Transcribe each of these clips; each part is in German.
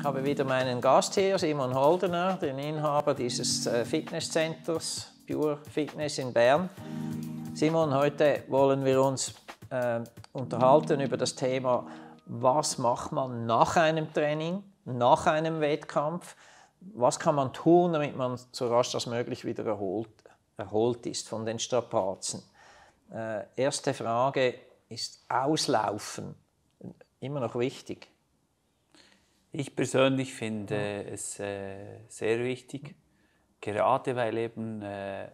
Ich habe wieder meinen Gast hier, Simon Holdener, den Inhaber dieses Fitnesscenters Pure Fitness in Bern. Simon, heute wollen wir uns unterhalten über das Thema, was macht man nach einem Training, nach einem Wettkampf? Was kann man tun, damit man so rasch als möglich wieder erholt ist von den Strapazen? Erste Frage, ist Auslaufen immer noch wichtig? Ich persönlich finde es sehr wichtig, gerade weil eben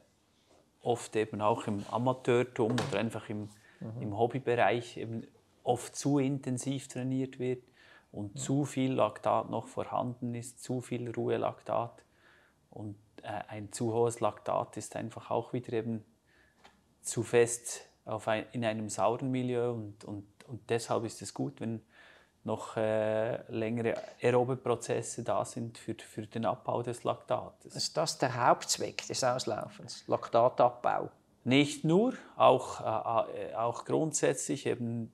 oft eben auch im Amateurtum oder einfach im Hobbybereich eben oft zu intensiv trainiert wird und zu viel Laktat noch vorhanden ist, zu viel Ruhelaktat. Und ein zu hohes Laktat ist einfach auch wieder eben zu fest in einem sauren Milieu und deshalb ist es gut, wenn noch längere aerobe Prozesse da sind für den Abbau des Laktates. Ist das der Hauptzweck des Auslaufens, Laktatabbau? Nicht nur, auch grundsätzlich eben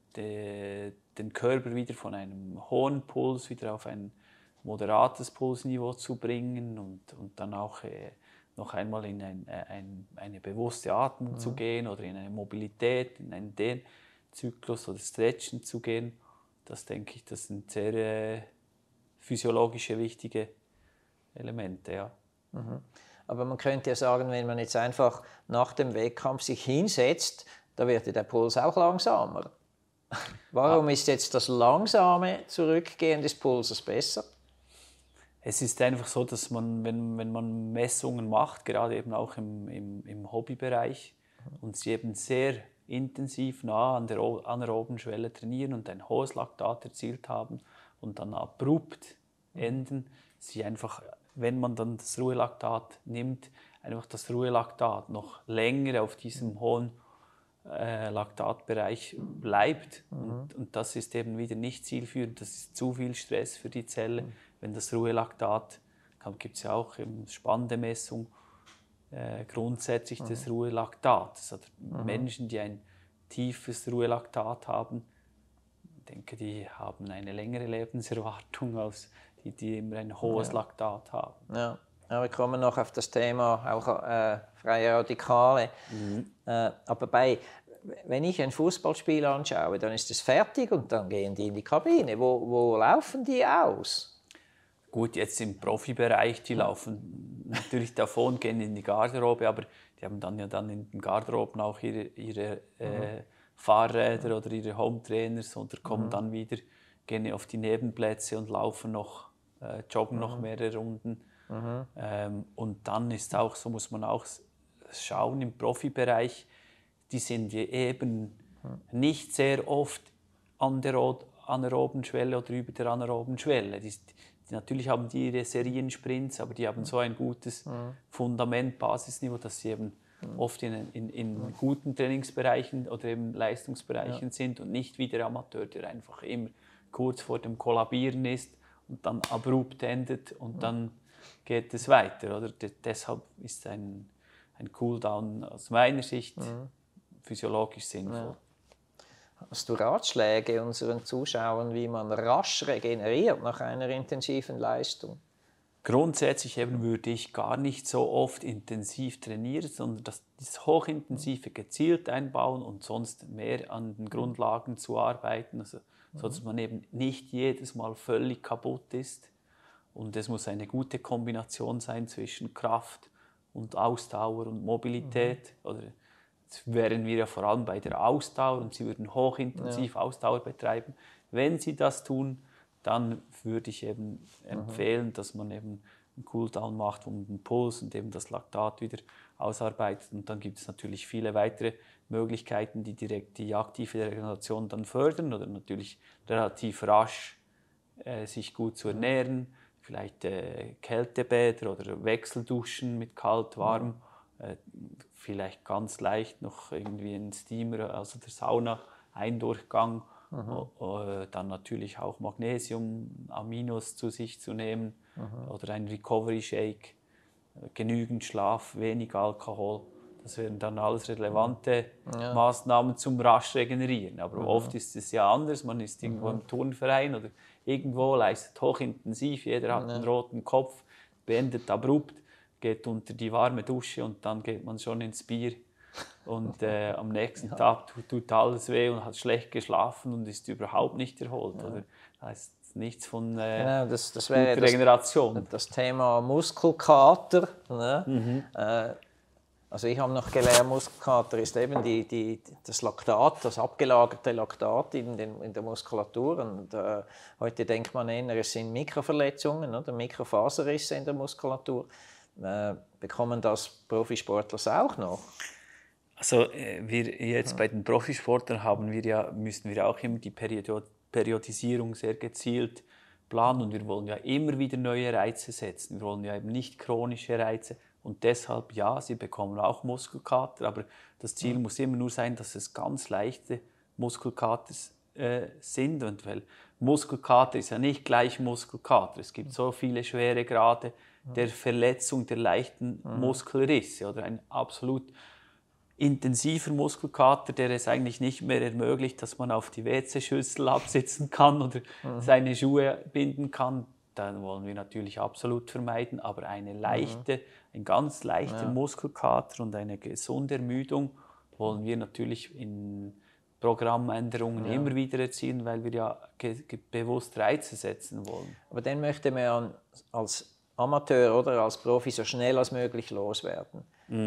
den Körper wieder von einem hohen Puls wieder auf ein moderates Pulsniveau zu bringen und dann auch noch einmal in eine bewusste Atmung zu gehen oder in eine Mobilität, in einen Dehnzyklus oder Stretchen zu gehen. Das denke ich, das sind sehr physiologische, wichtige Elemente. Ja. Mhm. Aber man könnte ja sagen, wenn man jetzt einfach nach dem Wettkampf sich hinsetzt, da wird ja der Puls auch langsamer. Warum ist jetzt das langsame Zurückgehen des Pulses besser? Es ist einfach so, dass man, wenn man Messungen macht, gerade eben auch im Hobbybereich, und sie eben sehr intensiv nah an der anaeroben Schwelle trainieren und ein hohes Laktat erzielt haben und dann abrupt enden, sie einfach, wenn man dann das Ruhelaktat nimmt, einfach das Ruhelaktat noch länger auf diesem hohen Laktatbereich bleibt. Und das ist eben wieder nicht zielführend, das ist zu viel Stress für die Zelle. Wenn das Ruhelaktat, gibt es ja auch eine spannende Messung, grundsätzlich des Ruhelaktats. Also Menschen, die ein tiefes Ruhelaktat haben, ich denke, die haben eine längere Lebenserwartung als die immer ein hohes Laktat haben. Ja. Ja, wir kommen noch auf das Thema auch freie Radikale. Aber wenn ich ein Fußballspiel anschaue, dann ist es fertig und dann gehen die in die Kabine. Wo laufen die aus? Gut, jetzt im Profibereich, die laufen natürlich davon, gehen in die Garderobe, aber die haben dann in den Garderoben auch ihre Fahrräder oder ihre Hometrainers und kommen dann wieder, gehen auf die Nebenplätze und laufen noch, joggen noch mehrere Runden. Und dann ist auch, so muss man auch schauen, im Profibereich, die sind eben nicht sehr oft an der anaeroben Schwelle oder über der anaeroben Schwelle. Natürlich haben die ihre Seriensprints, aber die haben so ein gutes Fundament, Basisniveau, dass sie eben oft in guten Trainingsbereichen oder eben Leistungsbereichen sind und nicht wie der Amateur, der einfach immer kurz vor dem Kollabieren ist und dann abrupt endet und dann geht es weiter. Oder? Deshalb ist ein Cooldown aus meiner Sicht physiologisch sinnvoll. Ja. Hast du Ratschläge unseren Zuschauern, wie man rasch regeneriert nach einer intensiven Leistung? Grundsätzlich eben würde ich gar nicht so oft intensiv trainieren, sondern das hochintensive gezielt einbauen und sonst mehr an den Grundlagen zu arbeiten, also, sodass man eben nicht jedes Mal völlig kaputt ist. Und es muss eine gute Kombination sein zwischen Kraft und Ausdauer und Mobilität. Oder jetzt wären wir ja vor allem bei der Ausdauer und Sie würden hochintensiv Ausdauer betreiben. Wenn Sie das tun, dann würde ich eben empfehlen, dass man eben einen Cooldown macht und den Puls und eben das Laktat wieder ausarbeitet. Und dann gibt es natürlich viele weitere Möglichkeiten, die direkt die aktive Regeneration dann fördern oder natürlich relativ rasch sich gut zu ernähren, vielleicht Kältebäder oder Wechselduschen mit kalt, warm, vielleicht ganz leicht noch irgendwie ein Steamer, also der Sauna-Eindurchgang. Dann natürlich auch Magnesium, Aminos zu sich zu nehmen oder ein Recovery Shake, genügend Schlaf, wenig Alkohol. Das wären dann alles relevante Maßnahmen zum rasch regenerieren. Aber oft ist es ja anders. Man ist irgendwo im Turnverein oder irgendwo, leistet hochintensiv, jeder hat einen roten Kopf, beendet abrupt, geht unter die warme Dusche und dann geht man schon ins Bier. Und am nächsten Tag tut alles weh und hat schlecht geschlafen und ist überhaupt nicht erholt. Oder? Das heißt nichts von genau, das wäre Regeneration. Das Thema Muskelkater. Ne? Also ich habe noch gelernt, Muskelkater ist eben das Laktat, das abgelagerte Laktat in der Muskulatur. Und heute denkt man eher, es sind Mikroverletzungen oder Mikrofaserrisse in der Muskulatur. Bekommen das Profisportler auch noch? Also wir jetzt bei den Profisportlern müssen wir auch immer die Periodisierung sehr gezielt planen und wir wollen ja immer wieder neue Reize setzen. Wir wollen ja eben nicht chronische Reize und deshalb ja, sie bekommen auch Muskelkater, aber das Ziel muss immer nur sein, dass es ganz leichte Muskelkater sind, und weil Muskelkater ist ja nicht gleich Muskelkater. Es gibt so viele schwere Grade der Verletzung, der leichten Muskelrisse oder ein absolut intensiver Muskelkater, der es eigentlich nicht mehr ermöglicht, dass man auf die WC-Schüssel absitzen kann oder seine Schuhe binden kann. Dann wollen wir natürlich absolut vermeiden, aber ein ganz leichter Muskelkater und eine gesunde Ermüdung wollen wir natürlich in Programmänderungen immer wieder erzielen, weil wir ja bewusst Reize setzen wollen. Aber den möchte man als Amateur oder als Profi so schnell als möglich loswerden.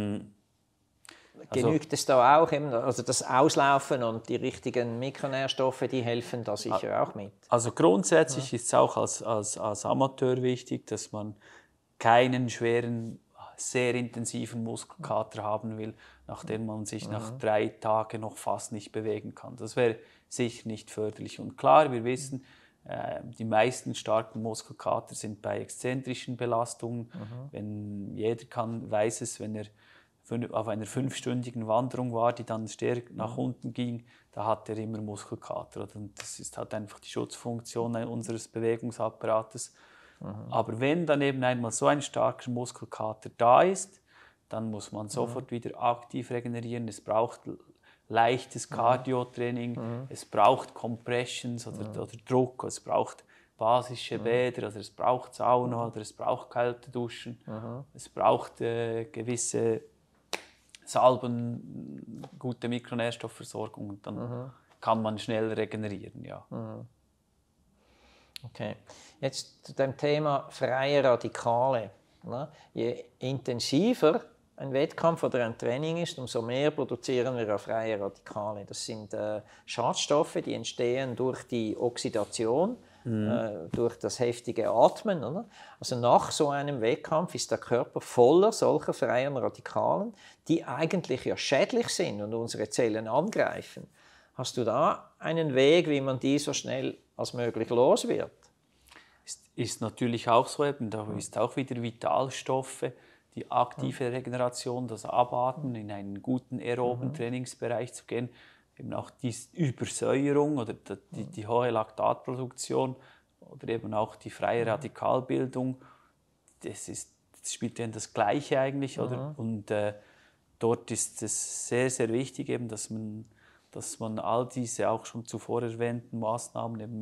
Genügt es da auch, eben, also das Auslaufen und die richtigen Mikronährstoffe, die helfen da sicher auch mit? Also grundsätzlich ist es auch als Amateur wichtig, dass man keinen schweren, sehr intensiven Muskelkater haben will, nachdem man sich nach 3 Tagen noch fast nicht bewegen kann. Das wäre sicher nicht förderlich. Und klar, wir wissen, die meisten starken Muskelkater sind bei exzentrischen Belastungen. Wenn jeder weiß es, wenn er auf einer 5-stündigen Wanderung war, die dann stark nach unten ging, da hat er immer Muskelkater. Und das ist halt einfach die Schutzfunktion unseres Bewegungsapparates. Aber wenn dann eben einmal so ein starker Muskelkater da ist, dann muss man sofort wieder aktiv regenerieren. Es braucht leichtes Cardio-Training, es braucht Compressions oder Druck, es braucht basische Bäder, also es braucht Sauna oder es braucht kalte Duschen, es braucht gewisse Salben, gute Mikronährstoffversorgung und dann kann man schnell regenerieren. Ja. Okay. Jetzt zu dem Thema freie Radikale. Ne? Je intensiver ein Wettkampf oder ein Training ist, umso mehr produzieren wir freie Radikale. Das sind Schadstoffe, die entstehen durch die Oxidation, durch das heftige Atmen. Oder? Also nach so einem Wettkampf ist der Körper voller solcher freien Radikalen, die eigentlich ja schädlich sind und unsere Zellen angreifen. Hast du da einen Weg, wie man die so schnell als möglich los wird? Ist natürlich auch so, eben, da ist auch wieder Vitalstoffe, die aktive Regeneration, das Abatmen, in einen guten aeroben Trainingsbereich zu gehen, eben auch die Übersäuerung oder die hohe Laktatproduktion oder eben auch die freie Radikalbildung, das spielt ja das Gleiche eigentlich, oder? Und dort ist es sehr, sehr wichtig, eben, dass man all diese auch schon zuvor erwähnten Maßnahmen eben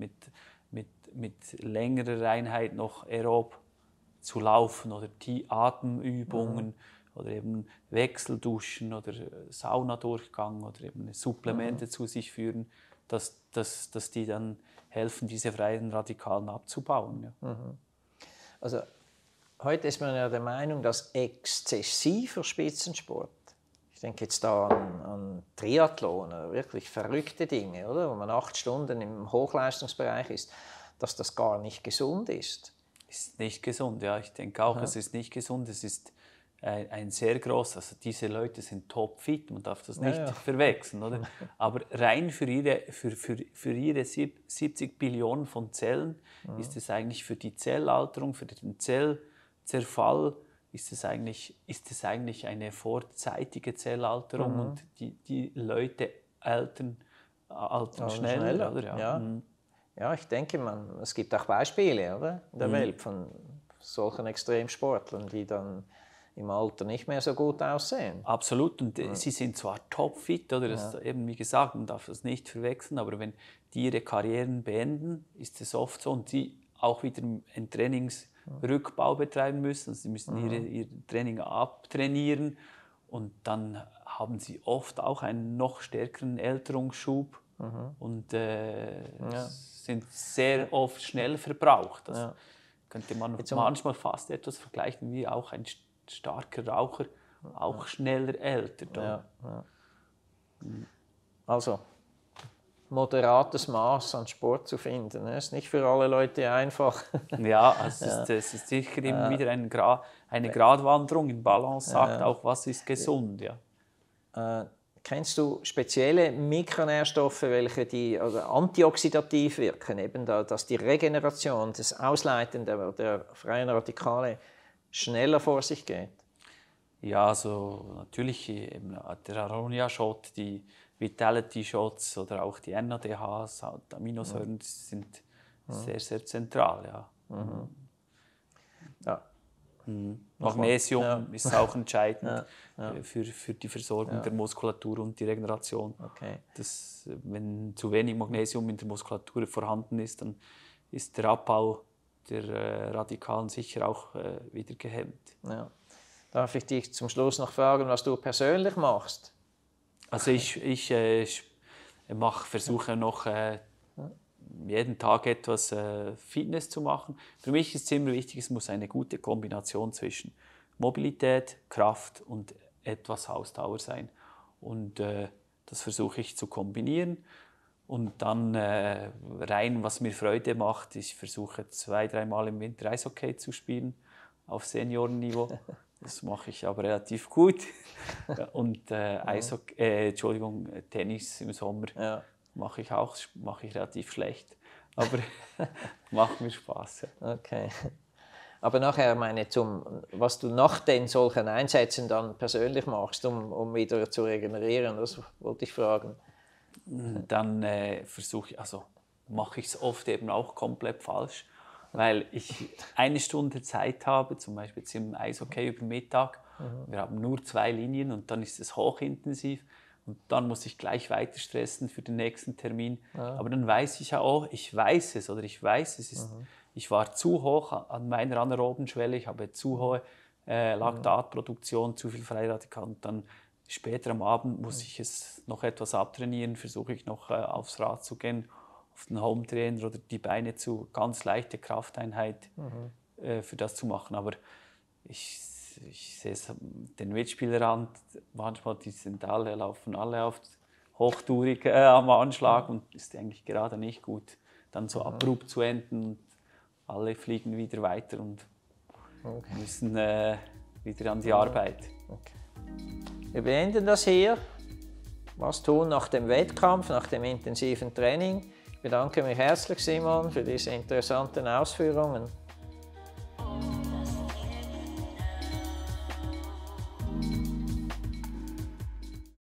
mit längerer Einheit noch aerob zu laufen oder die Atemübungen oder eben Wechselduschen oder Saunadurchgang oder eben Supplemente zu sich führen, dass die dann helfen, diese freien Radikalen abzubauen. Ja. Also heute ist man ja der Meinung, dass exzessiver Spitzensport, ich denke jetzt da an Triathlon, wirklich verrückte Dinge, oder? Wo man 8 Stunden im Hochleistungsbereich ist, dass das gar nicht gesund ist. Ist nicht gesund, ja. Ich denke auch, es ist nicht gesund. Es ist ein sehr groß, also diese Leute sind topfit, man darf das nicht verwechseln, oder? Aber rein für ihre 70 Billionen von Zellen ist es eigentlich für die Zellalterung, für den Zellzerfall, ist es eigentlich eine vorzeitige Zellalterung und die Leute altern schneller, oder? Ja. Ja, ich denke, es gibt auch Beispiele, oder, in der Welt von solchen Extremsportlern, die dann im Alter nicht mehr so gut aussehen. Absolut, und sie sind zwar topfit, oder das eben wie gesagt, man darf das nicht verwechseln, aber wenn die ihre Karrieren beenden, ist es oft so und sie auch wieder einen Trainingsrückbau betreiben müssen, also sie müssen ihr Training abtrainieren und dann haben sie oft auch einen noch stärkeren Älterungsschub und sind sehr oft schnell verbraucht. Das könnte man manchmal fast etwas vergleichen wie auch ein starker Raucher, auch schneller ältert. Ja. Also, moderates Maß an Sport zu finden, ne? Ist nicht für alle Leute einfach. Ja, also es ist sicher immer wieder eine Gratwanderung in Balance, sagt auch, was ist gesund. Ja. Kennst du spezielle Mikronährstoffe, welche also antioxidativ wirken, eben dass die Regeneration, das Ausleiten der freien Radikale schneller vor sich geht? Ja, also natürlich eben der Aronia-Shot, die Vitality-Shots oder auch die NADHs, Aminosäuren sind sehr, sehr zentral. Ja. Ja. Magnesium ist auch entscheidend für die Versorgung der Muskulatur und die Regeneration. Okay. Wenn zu wenig Magnesium in der Muskulatur vorhanden ist, dann ist der Abbau der Radikalen sicher auch wieder gehemmt. Ja. Darf ich dich zum Schluss noch fragen, was du persönlich machst? Also ich versuche noch jeden Tag etwas Fitness zu machen. Für mich ist es immer wichtig, es muss eine gute Kombination zwischen Mobilität, Kraft und etwas Ausdauer sein. Und das versuche ich zu kombinieren. Und dann rein, was mir Freude macht, ich versuche 2-3 Mal im Winter Eishockey zu spielen, auf Seniorenniveau. Das mache ich aber relativ gut. Und Tennis im Sommer mache ich relativ schlecht. Aber macht mir Spaß. Ja. Okay. Aber nachher, was du nach den solchen Einsätzen dann persönlich machst, um wieder zu regenerieren, das wollte ich fragen. Dann mache ich es oft eben auch komplett falsch, weil ich 1 Stunde Zeit habe, zum Beispiel jetzt im Eishockey über Mittag. Wir haben nur 2 Linien und dann ist es hochintensiv und dann muss ich gleich weiter stressen für den nächsten Termin. Aber dann weiß ich ja auch, ich weiß es, ich war zu hoch an meiner anaeroben Schwelle, ich habe zu hohe Laktatproduktion, zu viel Freiradikal und dann später am Abend muss ich es noch etwas abtrainieren, versuche ich noch aufs Rad zu gehen, auf den Hometrainer oder die Beine zu ganz leichte Krafteinheit für das zu machen. Aber ich sehe es den Mitspielern an, manchmal laufen alle auf hochtourig am Anschlag und ist eigentlich gerade nicht gut, dann so abrupt zu enden und alle fliegen wieder weiter und müssen wieder an die Arbeit. Okay. Wir beenden das hier. Was tun nach dem Wettkampf, nach dem intensiven Training? Ich bedanke mich herzlich, Simon, für diese interessanten Ausführungen.